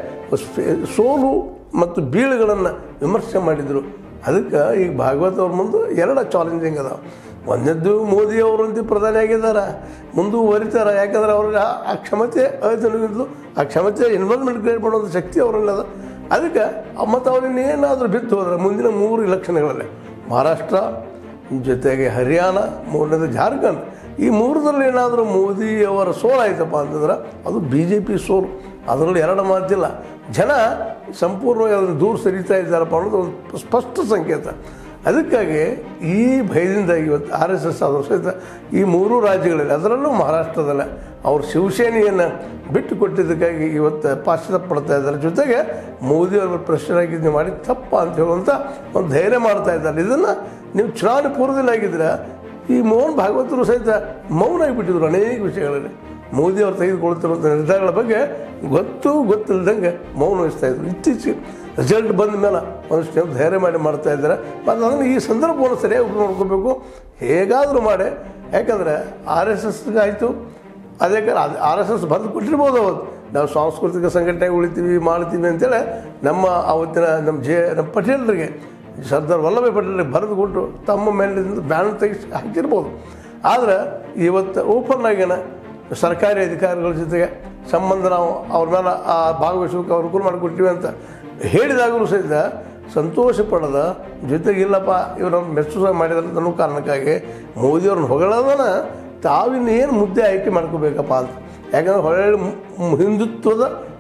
[SPEAKER 1] ಸೋಲು ಮತ್ತು ಬೀಳುಗಳನ್ನು ವಿಮರ್ಶೆ ಮಾಡಿದರು. ಅದಕ್ಕೆ ಈಗ ಭಾಗವತ್ ಅವ್ರ ಮುಂದೆ 2 ಚಾಲೆಂಜಿಂಗ್ ಅದಾವೆ. ಒಂದದ್ದು ಮೋದಿಯವರಂತೂ ಪ್ರಧಾನಿ ಆಗಿದ್ದಾರೆ, ಮುಂದುವರಿತಾರೆ. ಯಾಕಂದರೆ ಅವ್ರಿಗೆ ಆ ಕ್ಷಮತೆ ಅಳಿತನಿಗಿದ್ದು ಆ ಕ್ಷಮತೆ ಇನ್ವಾಲ್ವ್ಮೆಂಟ್ ಕ್ರಿಯೇಟ್ ಮಾಡೋದು ಶಕ್ತಿ ಅವರಲ್ಲದ. ಅದಕ್ಕೆ ಮತ್ತು ಅವ್ರನ್ನ ಏನಾದರೂ ಬಿತ್ತು ಹೋದರೆ ಮುಂದಿನ 3 ಇಲೆಕ್ಷನ್ಗಳಲ್ಲಿ ಮಹಾರಾಷ್ಟ್ರ ಜೊತೆಗೆ ಹರಿಯಾಣ, 3ನೇದು ಜಾರ್ಖಂಡ್, ಈ 3ರಲ್ಲಿ ಏನಾದರೂ ಮೋದಿಯವರ ಸೋಲಾಯ್ತಪ್ಪ ಅಂತಂದ್ರೆ ಅದು BJP ಸೋಲು. ಅದರಲ್ಲಿ 2 ಮಾತಿಲ್ಲ. ಜನ ಸಂಪೂರ್ಣವಾಗಿ ಅದನ್ನು ದೂರ ಸರಿತಾ ಇದ್ದಾರಪ್ಪ ಅನ್ನೋದು ಒಂದು ಸ್ಪಷ್ಟ ಸಂಕೇತ. ಅದಕ್ಕಾಗಿ ಈ ಭಯದಿಂದ ಇವತ್ತು RSS ಆದರೂ ಸಹಿತ ಈ 3 ರಾಜ್ಯಗಳಲ್ಲಿ, ಅದರಲ್ಲೂ ಮಹಾರಾಷ್ಟ್ರದಲ್ಲೇ ಅವ್ರು ಶಿವಸೇನೆಯನ್ನು ಬಿಟ್ಟು ಕೊಟ್ಟಿದ್ದಕ್ಕಾಗಿ ಇವತ್ತು ಪಾಶ್ಚಾತ್ಯ ಪಡ್ತಾ ಇದ್ದಾರೆ. ಜೊತೆಗೆ ಮೋದಿಯವ್ರ ಪ್ರೆಷರ್ ಮಾಡಿ ತಪ್ಪ ಅಂತ ಹೇಳುವಂಥ ಒಂದು ಧೈರ್ಯ ಮಾಡ್ತಾ ಇದ್ದಾರೆ. ಇದನ್ನು ನೀವು ಚುನಾವಣೆ ಪೂರ್ವದಲ್ಲಿ ಆಗಿದ್ದರೆ ಈ ಮೋಹನ್ ಭಾಗವತರು ಸಹಿತ ಮೌನ ಆಗಿಬಿಟ್ಟಿದ್ರು ಅನೇಕ ವಿಷಯಗಳಲ್ಲಿ. ಮೋದಿಯವರು ತೆಗೆದುಕೊಳ್ತಿರುವಂಥ ನಿರ್ಧಾರಗಳ ಬಗ್ಗೆ ಗೊತ್ತಿಲ್ಲದಂಗೆ ಮೌನ ವಹಿಸ್ತಾಯಿದ್ರು. ಇತ್ತೀಚೆಗೆ ರಿಸಲ್ಟ್ ಬಂದ ಮೇಲೆ ಒಂದಷ್ಟು ಧೈರ್ಯ ಮಾಡ್ತಾ ಇದ್ದಾರೆ. ಮತ್ತು ಅದನ್ನು ಈ ಸಂದರ್ಭವನ್ನು ಸರಿಯಾಗಿ ಉಪಯೋಗ ಮಾಡ್ಕೋಬೇಕು, ಹೇಗಾದರೂ ಮಾಡಿ. ಯಾಕಂದರೆ RSSಗಾಯಿತು, ಅದೇ RSS ಬಂದು ಕೊಟ್ಟಿರ್ಬೋದು. ಅವತ್ತು ನಾವು ಸಾಂಸ್ಕೃತಿಕ ಸಂಘಟನೆ ಮಾಡ್ತೀವಿ ಅಂತೇಳಿ ನಮ್ಮ ಪಟೇಲರಿಗೆ, ಸರ್ದಾರ್ ವಲ್ಲಭಾಯ್ ಪಟೇಲರಿಗೆ ಬರೆದು ಕೊಟ್ಟು ತಮ್ಮ ಮೇಲಿಂದ ಬ್ಯಾನ್ ತೆಗೆಸಿ ಹಾಕಿರ್ಬೋದು. ಆದರೆ ಇವತ್ತು ಓಪನ್ ಆಗೇನ ಸರ್ಕಾರಿ ಅಧಿಕಾರಿಗಳ ಜೊತೆಗೆ ಸಂಬಂಧ ನಾವು ಅವ್ರ ಮೇಲೆ ಭಾಗವಹಿಸೋಕೆ ಅನುಕೂಲ ಮಾಡಿಕೊಡ್ತೀವಿ ಅಂತ ಹೇಳಿದಾಗಲೂ ಸಹಿತ ಸಂತೋಷ ಪಡದ ಜೊತೆಗಿಲ್ಲಪ್ಪ ಇವರನ್ನು ಮೆಚ್ಚುಸ ಮಾಡಿದ್ರೆ ಅನ್ನೋ ಕಾರಣಕ್ಕಾಗಿ ಮೋದಿಯವ್ರನ್ನ ಹೊಗಳೋದನ್ನ ತಾವಿನ್ನೇನು ಮುದ್ದೆ ಆಯ್ಕೆ ಮಾಡ್ಕೋಬೇಕಪ್ಪ ಅಂತ. ಯಾಕಂದರೆ ಹಿಂದುತ್ವದ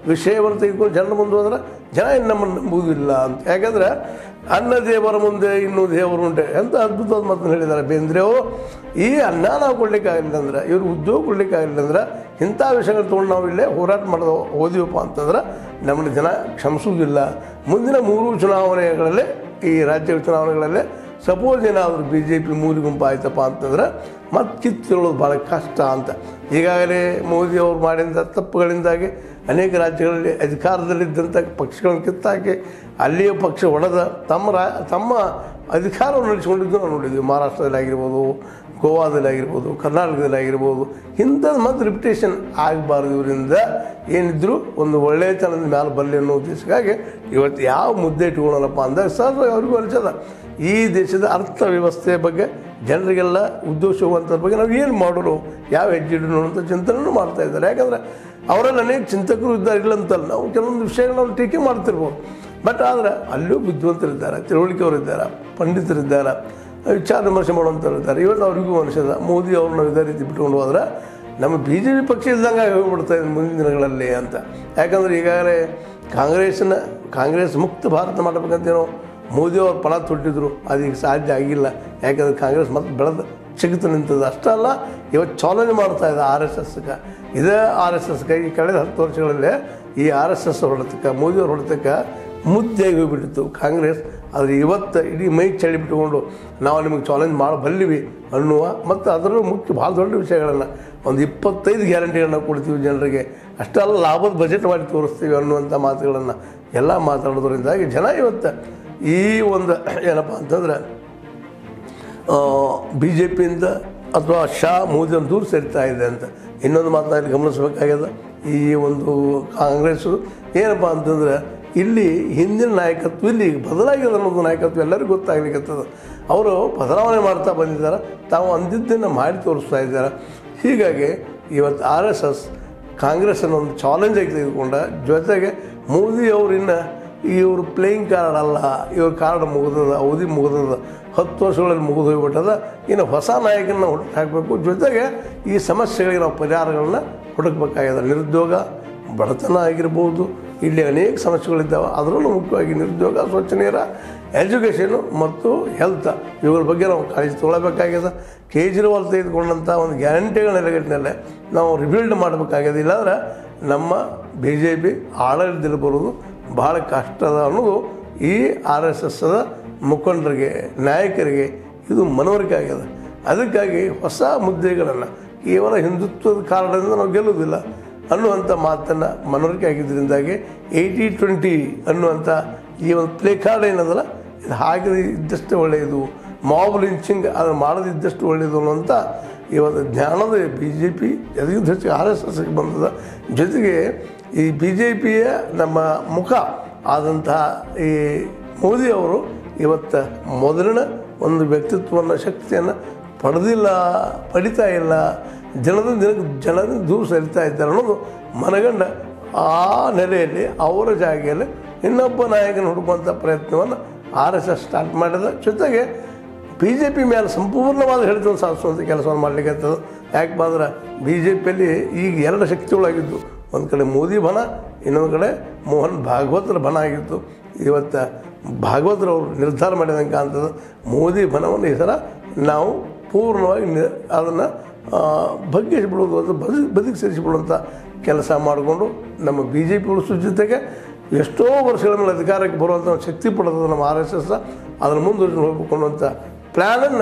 [SPEAKER 1] ವಿಷಯವನ್ನು ತೆಗೆದುಕೊಂಡು ಜನರ ಮುಂದೆ ಹೋದ್ರೆ ಜನ ಇನ್ನು ನಮ್ಮನ್ನು ನಂಬುವುದಿಲ್ಲ ಅಂತ. ಯಾಕಂದರೆ ಅನ್ನ ದೇವರ ಮುಂದೆ ಇನ್ನೂ ದೇವರುಂಟೆ ಎಂಥ ಅದ್ಭುತವಾದ ಮಾತನ್ನು ಹೇಳಿದ್ದಾರೆ ಬೇಂದ್ರೆ ಅವರು. ಈ ಅನ್ನ ನಾವು ಕೊಡಲಿಕ್ಕಾಗಲಿಲ್ಲ ಅಂದ್ರೆ, ಇವರು ಉದ್ಯೋಗ ಕೊಡಲಿಕ್ಕಾಗಲಿಲ್ಲ ಅಂದ್ರೆ, ಇಂಥ ವಿಷಯಗಳು ತೊಗೊಂಡು ನಾವು ಇಲ್ಲೇ ಹೋರಾಟ ಮಾಡೋದು ಓದಿವಪ್ಪ ಅಂತಂದ್ರೆ ನಮ್ಮನ್ನು ಜನ ಕ್ಷಮಿಸುವುದಿಲ್ಲ. ಮುಂದಿನ 3 ಚುನಾವಣೆಗಳಲ್ಲೇ, ಈ ರಾಜ್ಯ ಚುನಾವಣೆಗಳಲ್ಲೇ ಸಪೋಸ್ ಏನಾದರೂ BJP ಮೂಲಿ ಗುಂಪು ಆಯ್ತಪ್ಪ ಅಂತಂದ್ರೆ ಮತ್ತೆ ಕಿತ್ತೇಳೋದು ಭಾಳ ಕಷ್ಟ ಅಂತ. ಈಗಾಗಲೇ ಮೋದಿಯವರು ಮಾಡಿದ ತಪ್ಪುಗಳಿಂದಾಗಿ ಅನೇಕ ರಾಜ್ಯಗಳಲ್ಲಿ ಅಧಿಕಾರದಲ್ಲಿದ್ದಂಥ ಪಕ್ಷಗಳನ್ನು ಕಿತ್ತಾಕಿ ಅಲ್ಲಿಯ ಪಕ್ಷ ಹೊಡೆದ ತಮ್ಮ ಅಧಿಕಾರವನ್ನು ನಡೆಸಿಕೊಂಡಿದ್ದು ನಾವು ನೋಡಿದ್ವಿ. ಮಹಾರಾಷ್ಟ್ರದಲ್ಲಾಗಿರ್ಬೋದು, ಗೋವಾದಲ್ಲಾಗಿರ್ಬೋದು, ಕರ್ನಾಟಕದಲ್ಲಾಗಿರ್ಬೋದು. ಇಂಥದ್ದು ಮತ್ತು ರಿಪಿಟೇಷನ್ ಆಗಬಾರ್ದು. ಇವರಿಂದ ಏನಿದ್ರು ಒಂದು ಒಳ್ಳೆಯತನದ ಮೇಲೆ ಬರಲಿ ಅನ್ನೋ ಉದ್ದೇಶಕ್ಕಾಗಿ ಇವತ್ತು ಯಾವ ಮುದ್ದೆ ಇಟ್ಕೊಳ್ಳೋಣಪ್ಪ ಅಂದಾಗ ಸರ್ ಅವ್ರಿಗೂ ಅನಿಸದ ಈ ದೇಶದ ಅರ್ಥವ್ಯವಸ್ಥೆಯ ಬಗ್ಗೆ, ಜನರಿಗೆಲ್ಲ ಉದ್ಯೋಗ ಸಿಗುವಂಥದ್ರ ಬಗ್ಗೆ ನಾವು ಏನು ಮಾಡೋರು, ಯಾವ ಹೆಜ್ಜೆ ಇಡೋಣ ಅಂತ ಚಿಂತನೆಯೂ ಮಾಡ್ತಾಯಿದ್ದಾರೆ. ಯಾಕಂದರೆ ಅವರಲ್ಲಿ ಅನೇಕ ಚಿಂತಕರು ಇದ್ದಾರೆ, ಇಲ್ಲಂತಲ್ಲ. ನಾವು ಕೆಲವೊಂದು ವಿಷಯಗಳನ್ನು ಟೀಕೆ ಮಾಡ್ತಿರ್ಬೋದು, ಬಟ್ ಆದರೆ ಅಲ್ಲೂ ಬುದ್ಧಿವಂತರಿದ್ದಾರೆ, ತಿಳುವಳಿಕೆಯವರಿದ್ದಾರೆ, ಪಂಡಿತರಿದ್ದಾರೆ, ವಿಚಾರ ವಿಮರ್ಶೆ ಮಾಡುವಂಥವ್ರಿದ್ದಾರೆ. ಇವತ್ತು ಅವ್ರಿಗೂ ಅನಿಸದ ಮೋದಿ ಅವ್ರನ್ನ ಇದೇ ರೀತಿ ಬಿಟ್ಕೊಂಡು ಹೋದ್ರೆ ನಮ್ಮ BJP ಪಕ್ಷ ಇದ್ದಂಗೆ ಹೋಗ್ಬಿಡ್ತಾ ಇದೆ ಮುಂದಿನ ದಿನಗಳಲ್ಲಿ ಅಂತ. ಯಾಕಂದರೆ ಈಗಾಗಲೇ ಕಾಂಗ್ರೆಸ್ ಮುಕ್ತ ಭಾರತ ಮಾಡಬೇಕಂತೇನೋ ಮೋದಿಯವರು ಪಣ ತೊಟ್ಟಿದ್ರು, ಅದೀಗ ಸಾಧ್ಯ ಆಗಿಲ್ಲ. ಯಾಕಂದರೆ ಕಾಂಗ್ರೆಸ್ ಮತ್ತೆ ಬೆಳೆದು ಚಿಗಿತು ನಿಂತದ್ದು. ಅಷ್ಟಲ್ಲ, ಇವತ್ತು ಚಾಲನೆ ಮಾಡ್ತಾಯಿದೆ RSSಗೆ. ಇದೇ RSSಗೆ ಈ ಕಳೆದ 10 ವರ್ಷಗಳಲ್ಲೇ ಈ RSS ಹೊಡೆತಕ್ಕೆ, ಮೋದಿಯವ್ರ ಹೊಡೆತಕ್ಕೆ ಮುದ್ದೆಯಾಗಿ ಹೋಗಿಬಿಟ್ಟಿತ್ತು ಕಾಂಗ್ರೆಸ್. ಆದರೆ ಇವತ್ತು ಇಡೀ ಮೈ ಚಳಿ ಬಿಟ್ಟುಕೊಂಡು ನಾವು ನಿಮಗೆ ಚಾಲೆಂಜ್ ಮಾಡಬಲ್ಲಿವಿ ಅನ್ನುವ, ಮತ್ತು ಅದರಲ್ಲೂ ಮುಖ್ಯ ಭಾಳ ದೊಡ್ಡ ವಿಷಯಗಳನ್ನು ಒಂದು 25 ಗ್ಯಾರಂಟಿಗಳನ್ನ ಕೊಡ್ತೀವಿ ಜನರಿಗೆ, ಅಷ್ಟೆಲ್ಲ ಲಾಭದ ಬಜೆಟ್ ಮಾಡಿ ತೋರಿಸ್ತೀವಿ ಅನ್ನುವಂಥ ಮಾತುಗಳನ್ನು ಎಲ್ಲ ಮಾತಾಡೋದ್ರಿಂದಾಗಿ ಜನ ಇವತ್ತು ಈ ಒಂದು ಏನಪ್ಪ ಅಂತಂದ್ರೆ BJPಯಿಂದ ಅಥವಾ ಮೋದಿಯನ್ನು ದೂರ ಸೇರ್ತಾ ಇದೆ ಅಂತ. ಇನ್ನೊಂದು ಮಾತನಾಡಿ ಗಮನಿಸಬೇಕಾಗ್ಯದ. ಈ ಒಂದು ಕಾಂಗ್ರೆಸ್ಸು ಏನಪ್ಪ ಅಂತಂದ್ರೆ ಇಲ್ಲಿ ಹಿಂದಿನ ನಾಯಕತ್ವ ಇಲ್ಲಿ ಬದಲಾಗಿದೆ ಅನ್ನೋದು ನಾಯಕತ್ವ ಎಲ್ಲರಿಗೂ ಗೊತ್ತಾಗಲಿಕ್ಕತ್ತದ. ಅವರು ಬದಲಾವಣೆ ಮಾಡ್ತಾ ಬಂದಿದ್ದಾರೆ, ತಾವು ಅಂದಿದ್ದನ್ನು ಮಾಡಿ ತೋರಿಸ್ತಾ ಇದ್ದಾರೆ. ಹೀಗಾಗಿ ಇವತ್ತು RSS ಕಾಂಗ್ರೆಸ್ಸನ್ನು ಒಂದು ಚಾಲೆಂಜಾಗಿ ತೆಗೆದುಕೊಂಡ, ಜೊತೆಗೆ ಮೋದಿಯವರಿನ್ನು ಇವರು ಪ್ಲೇಯಿಂಗ್ ಕಾರ್ಡ್ ಅಲ್ಲ, ಇವ್ರ ಕಾರ್ಡ್ ಮುಗಿದದ, ಅವಧಿ ಮುಗಿದದ, 10 ವರ್ಷಗಳಲ್ಲಿ ಮುಗಿದು ಹೋಗ್ಬಿಟ್ಟದ. ಇನ್ನು ಹೊಸ ನಾಯಕನ ಹುಡುಕಿ ಹಾಕಬೇಕು. ಜೊತೆಗೆ ಈ ಸಮಸ್ಯೆಗಳಿಗೆ ನಾವು ಪರಿಹಾರಗಳನ್ನ ಹುಡುಕಬೇಕಾಗಿದೆ. ನಿರುದ್ಯೋಗ, ಬಡತನ ಆಗಿರ್ಬೋದು, ಇಲ್ಲಿ ಅನೇಕ ಸಮಸ್ಯೆಗಳಿದ್ದಾವೆ. ಅದರಲ್ಲೂ ಮುಖ್ಯವಾಗಿ ನಿರುದ್ಯೋಗ, ಸ್ವಚ್ಛ ನೀರ, ಎಜುಕೇಷನು ಮತ್ತು ಹೆಲ್ತ್, ಇವುಗಳ ಬಗ್ಗೆ ನಾವು ಕಾಳಜಿ ತೊಗೊಳ್ಳಬೇಕಾಗಿದೆ. ಕೇಜ್ರಿವಾಲ್ ತೆಗೆದುಕೊಂಡಂಥ ಒಂದು ಗ್ಯಾರಂಟಿಗಳ ನೆಲೆಗಟ್ಟಿನಲ್ಲೇ ನಾವು ರಿಬಿಲ್ಡ್ ಮಾಡಬೇಕಾಗಿದೆ. ಇಲ್ಲಾಂದ್ರೆ ನಮ್ಮ BJP ಆಡಳಿತದಲ್ಲಿ ಬರೋದು ಭಾಳ ಕಷ್ಟದ ಅನ್ನೋದು ಈ RSSದ ಮುಖಂಡರಿಗೆ, ನಾಯಕರಿಗೆ ಇದು ಮನವರಿಕೆ ಆಗಿದೆ. ಅದಕ್ಕಾಗಿ ಹೊಸ ಮುದ್ದೆಗಳನ್ನು ಕೇವಲ ಹಿಂದುತ್ವದ ಕಾರಣದಿಂದ ನಾವು ಗೆಲ್ಲುವುದಿಲ್ಲ ಅನ್ನುವಂಥ ಮಾತನ್ನು ಮನವರಿಕೆ ಆಗಿದ್ದರಿಂದಾಗಿ 80-20 ಅನ್ನುವಂಥ ಈ ಒಂದು ಪ್ಲೇ ಕಾರ್ಡ್ ಏನದಲ್ಲ, ಇದು ಹಾಕಿದ್ರೆ ಇದ್ದಷ್ಟು ಒಳ್ಳೆಯದು, ಮಾಬ್ ಲಿಂಚಿಂಗ್ ಅದು ಮಾಡೋದಿದ್ದಷ್ಟು ಒಳ್ಳೆಯದು ಅನ್ನುವಂಥ ಇವತ್ತು ಜ್ಞಾನದ BJP ಎದಗಿಂತ ಹೆಚ್ಚು RSSಗೆ ಬಂದದ. ಜೊತೆಗೆ ಈ BJPಯ ನಮ್ಮ ಮುಖ ಆದಂತಹ ಈ ಮೋದಿಯವರು ಇವತ್ತು ಮೊದಲಿನ ಒಂದು ವ್ಯಕ್ತಿತ್ವವನ್ನು, ಶಕ್ತಿಯನ್ನು ಪಡಿತಾ ಇಲ್ಲ, ಜನರಿಂದ ದೂರ ಸರಿತಾ ಇದ್ದಾರೆ ಅನ್ನೋದು ಮನಗಂಡ. ಆ ನೆಲೆಯಲ್ಲಿ ಅವರ ಜಾಗೆಯಲ್ಲಿ ಇನ್ನೊಬ್ಬ ನಾಯಕನ ಹುಡುಕುವಂಥ ಪ್ರಯತ್ನವನ್ನು RSS ಸ್ಟಾರ್ಟ್ ಮಾಡಿದ. ಜೊತೆಗೆ BJP ಮೇಲೆ ಸಂಪೂರ್ಣವಾದ ಹಿಡಿತವನ್ನು ಸಾಧಿಸುವಂಥ ಕೆಲಸವನ್ನು ಮಾಡಲಿಕ್ಕೆ ಆಗ್ತದೆ. ಯಾಕಪ್ಪ ಅಂದ್ರೆ BJPಯಲ್ಲಿ ಈಗ 2 ಶಕ್ತಿಗಳಾಗಿದ್ದು, ಒಂದು ಕಡೆ ಮೋದಿ ಬಣ, ಇನ್ನೊಂದು ಕಡೆ ಮೋಹನ್ ಭಾಗವತರ ಬಣ ಆಗಿತ್ತು. ಇವತ್ತು ಭಾಗವತರವರು ನಿರ್ಧಾರ ಮಾಡಿದಂಗೆ ಕಾಣ್ತದೆ, ಮೋದಿ ಬಣವನ್ನು ಈ ಸಲ ನಾವು ಪೂರ್ಣವಾಗಿ ಅದನ್ನು ಬಗ್ಗಿಸಿಬಿಡೋದು, ಅದು ಬದುಕಿ ಸೇರಿಸಿಬಿಡುವಂಥ ಕೆಲಸ ಮಾಡಿಕೊಂಡು ನಮ್ಮ BJP ಉಳಿಸೋ ಜೊತೆಗೆ ಎಷ್ಟೋ ವರ್ಷಗಳ ಮೇಲೆ ಅಧಿಕಾರಕ್ಕೆ ಬರುವಂಥ ಶಕ್ತಿ ಪಡೆದ ನಮ್ಮ RSS ಅದನ್ನು ಮುಂದುವರಿಸಿ ಹೋಗ್ಬೇಕು ಅನ್ನುವಂಥ ಪ್ಲ್ಯಾನನ್ನು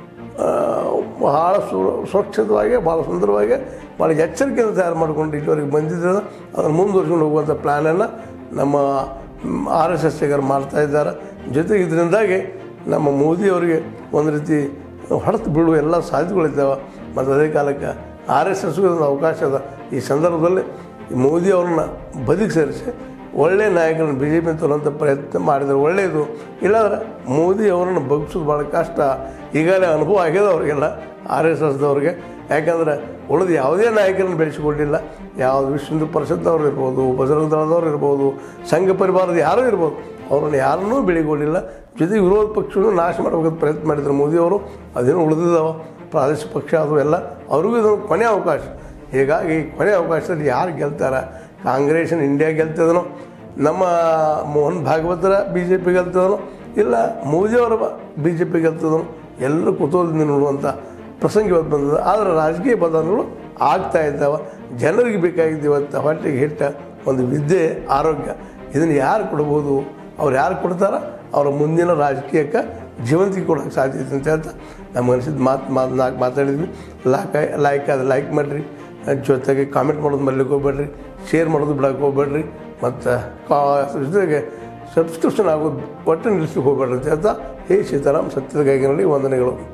[SPEAKER 1] ಭಾಳ ಸುರಕ್ಷಿತವಾಗಿ, ಭಾಳ ಸುಂದರವಾಗಿ, ಭಾಳ ಎಚ್ಚರಿಕೆಯಿಂದ ತಯಾರು ಮಾಡಿಕೊಂಡು ಇಲ್ಲಿವರೆಗೆ ಬಂದಿದ್ದಾರೆ. ಅದನ್ನು ಮುಂದುವರ್ಸ್ಕೊಂಡು ಹೋಗುವಂಥ ಪ್ಲ್ಯಾನನ್ನು ನಮ್ಮ RSSಗಾರು ಮಾಡ್ತಾಯಿದ್ದಾರೆ. ಜೊತೆಗೆ ಇದರಿಂದಾಗಿ ನಮ್ಮ ಮೋದಿಯವರಿಗೆ ಒಂದು ರೀತಿ ಹೊಡೆತು ಬೀಳುವ ಎಲ್ಲ ಸಾಧ್ಯತೆಗಳಿದ್ದಾವೆ. ಮತ್ತು ಅದೇ ಕಾಲಕ್ಕೆ RSSಗೂ ಒಂದು ಅವಕಾಶ ಅದ. ಈ ಸಂದರ್ಭದಲ್ಲಿ ಮೋದಿಯವ್ರನ್ನ ಬದುಕಿ ಸೇರಿಸಿ ಒಳ್ಳೆಯ ನಾಯಕರನ್ನು BJP ತರುವಂಥ ಪ್ರಯತ್ನ ಮಾಡಿದರೆ ಒಳ್ಳೆಯದು. ಇಲ್ಲಾಂದ್ರೆ ಮೋದಿಯವರನ್ನು ಬಗ್ಗಿಸೋದು ಭಾಳ ಕಷ್ಟ. ಈಗಾಗಲೇ ಅನುಭವ ಆಗ್ಯದ ಅವರಿಗೆಲ್ಲ, RSSದವ್ರಿಗೆ. ಯಾಕಂದರೆ ಉಳಿದು ಯಾವುದೇ ನಾಯಕರನ್ನು ಬೆಳೆಸಿಕೊಂಡಿಲ್ಲ. ಯಾವುದು ವಿಶ್ವ ಹಿಂದೂ ಪರಿಷತ್ ಅವ್ರು ಇರ್ಬೋದು, ಬಜರಂಗ ದಳದವ್ರು ಇರ್ಬೋದು, ಸಂಘ ಪರಿವಾರದ ಯಾರೂ ಇರ್ಬೋದು, ಅವ್ರನ್ನ ಯಾರನ್ನೂ ಬೆಳೆಗೊಂಡಿಲ್ಲ. ಜೊತೆಗೆ ವಿರೋಧ ಪಕ್ಷವನ್ನು ನಾಶ ಮಾಡಬೇಕಂತ ಪ್ರಯತ್ನ ಮಾಡಿದ್ರು ಮೋದಿಯವರು. ಅದೇನು ಉಳಿದಿದ್ದಾವೆ ಪ್ರಾದೇಶಿಕ ಪಕ್ಷ ಅದು ಎಲ್ಲ, ಅವ್ರಿಗೂ ಇದೊಂದು ಕೊನೆಯ ಅವಕಾಶ. ಹೀಗಾಗಿ ಕೊನೆಯ ಅವಕಾಶದಲ್ಲಿ ಯಾರು ಗೆಲ್ತಾರೆ, ಕಾಂಗ್ರೆಸ್ನ ಇಂಡಿಯಾ ಗೆಲ್ತದನೋ, ನಮ್ಮ ಮೋಹನ್ ಭಾಗವತರ ಬಿ ಜೆ ಪಿ ಗೆಲ್ತದನೋ, ಇಲ್ಲ ಮೋದಿಯವರ ಬಿ ಜೆ ಪಿ ಗೆಲ್ತದನೋ, ಎಲ್ಲರೂ ಕುತೂಹಲದಿಂದ ನೋಡುವಂಥ ಪ್ರಸಂಗ ಇವತ್ತು ಬಂದದ. ಆದರೆ ರಾಜಕೀಯ ಬದಲಾವಣೆಗಳು ಆಗ್ತಾ ಇದ್ದಾವೆ. ಜನರಿಗೆ ಬೇಕಾಗಿದ್ದು ಇವತ್ತು ಹೊಟ್ಟೆಗೆ ಹಿಟ್ಟ ಒಂದು ವಿದ್ಯೆ, ಆರೋಗ್ಯ, ಇದನ್ನು ಯಾರು ಕೊಡ್ಬೋದು? ಅವ್ರು ಯಾರು ಕೊಡ್ತಾರ ಅವರ ಮುಂದಿನ ರಾಜಕೀಯಕ್ಕೆ ಜೀವಂತಿಕೆ ಕೊಡೋಕ್ಕೆ ಸಾಧ್ಯತೆ ಅಂತ ಹೇಳ್ತಾ ನಮ್ಗೆ ಅನಿಸಿದ ಮಾತಾಡಿದ್ವಿ. ಲೈಕ್ ಮಾಡಿರಿ, ಜೊತೆಗೆ ಕಾಮೆಂಟ್ ಮಾಡೋದು ಮರ್ಲಿಕ್ಕೆ ಹೋಗ್ಬೇಡ್ರಿ, ಶೇರ್ ಮಾಡೋದು ಬಿಡೋಕ್ಕೆ ಹೋಗ್ಬೇಡ್ರಿ, ಮತ್ತು ಜೊತೆಗೆ ಸಬ್ಸ್ಕ್ರಿಪ್ಷನ್ ಆಗೋದು ಒಟ್ಟು ನಿಲ್ಲಿಸ್ಲಿಕ್ಕೆ ಹೋಗ್ಬೇಡ್ರಿ ಅಂತ ಹೇಳ್ತಾ, ಹೇ ಸೀತಾರಾಮ್, ಸತ್ಯದ ಕೈಗಿನಲ್ಲಿ ವಂದನೆಗಳು.